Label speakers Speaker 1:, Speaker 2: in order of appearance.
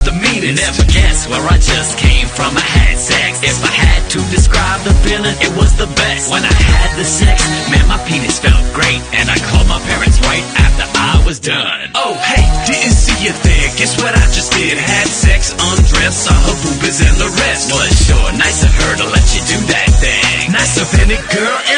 Speaker 1: the meanest. Never guess where I just came from. I had sex. If I had to describe the feeling, it was the best. When I had the sex, man, my penis felt great, and I called my parents right after I was done. Oh, hey, didn't see you there. Guess what I just did? Had sex, undressed, saw her boobies and the rest. Was sure nice of her to let you do that thing. Nice of any girl